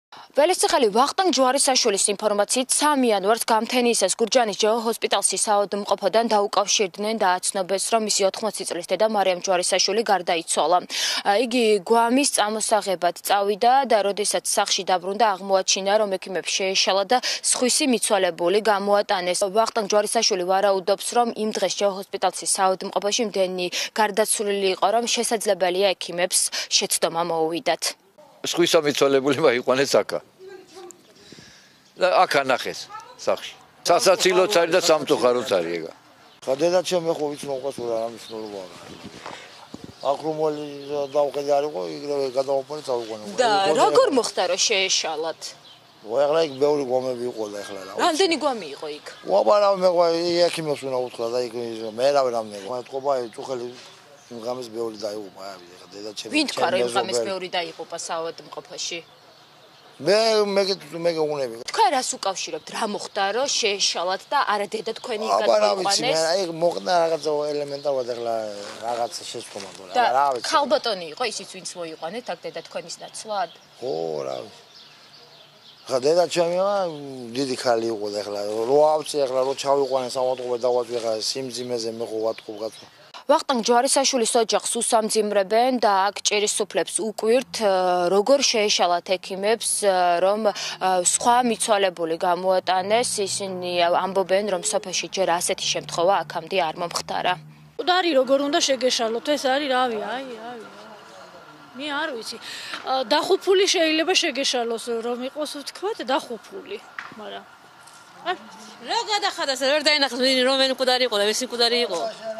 ველისციხელი ვახტანგ ჯვარისაშვილის ინფორმაციით 3 იანვარს გამთენიისას გურჯაანის ჯეო ჰოსპიტალში საავადმყოფოდან დაუკავშირდნენ და აცნობეს, რომ მისი 80 წლის დედა მარიამ ჯვარისაშვილი გარდაიცვალა. იგი გვამის წამოსაღებად წავიდა და როდესაც სახლში დაბრუნდა, აღმოაჩინა, რომ ექიმებს შეეშალა და სხვისი მიცვალებული გამოატანეს. ვახტანგ ჯვარისაშვილი ვარაუდობს, რომ იმ დღეს ჯეო ჰოსპიტალში საავადმყოფოში მდენი გარდაცვლილი იყო, რომ შესაძლებელია ექიმებს შეცდომა მოუვიდათ. სხვისა მიცვალებული მაიყვანეს აქა. აქა ნახეს სახლში. სასაცილოც არის და სამწუხაროც არის ეგა. ხა დედაჩემი ხო ვიცნობ ყავს რა მნიშვნელობა. აქ რომელი დაუყედი არისო, იგივე გადავაპონე წავიყვანე. და როგორ მოხდა რომ შეეშალათ? ახლა იქ ბევრი გვამები იყო და ახლა რა. რამდენი გვამი იყო იქ? ვაბარა მე ექიმებს უნდა უთხრა და იქ მე რა ვერ ამნე. მეთქობა წუხელი იმ ღამეს ბევრი დაიღუპა ახლა დედაჩემი. ვინ თქვა რომ იმ ღამეს ბევრი დაიღუპა საავადმყოფოში? მე გეუბნები. თქვენ რას უკავშირებთ? რა მოხდა რომ შეეშალათ და არა დედა თქვენი გადმოიყვანეს? აი მოხდა რაღაცა ელემენტარულად ახლა რაღაცა შეცდომა გქონდა რა ვიცი. ქალბატონი იყო ისიც ვინც მოიყვანეთ აქ დედა თქვენის ნაცვლად? ხო რა ვიცი. ხა დედაჩემი დიდი ქალი იყო და ახლა რო ავწი ახლა რო ჩავიყვანე სამავადმყოფო დავაწვი ახლა სიმძიმეზე მე ხო ვატყობ გაწვა. ვახტანგ ჯვარისაშვილის ოჯახს უსამძიმრებენ და აქ ჭერის სუფლებს უკვირთ, როგორ შეეშალათ ექიმებს, რომ სხვა მიცვალებული გამოატანეს. ისინი ამბობენ, რომ სოფელში ჯერ ასეთი შემთხვევა აქამდე არ მომხდარა. უდარი როგორ უნდა შეგეშალოთ, ეს არის რავი, მე არ ვიცი. დახუფული შეიძლება შეგეშალოს, რომ იყოს ვთქვათ დახუფული, მაგრამ რა გადახადას ვერ დაინახეს რომელი მკვდარი იყო და ვისი მკვდარი იყო.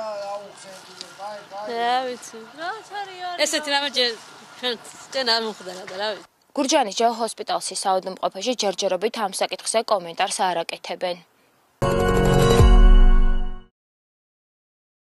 რა ვიცი. ესეთი რამე ჩვენ არ მომხდარა და რა ვიცი. გურჯაანის ჯეო ჰოსპიტალში საავადმყოფოში ჯერჯერობით ამ საკითხზე კომენტარს არ აკეთებენ.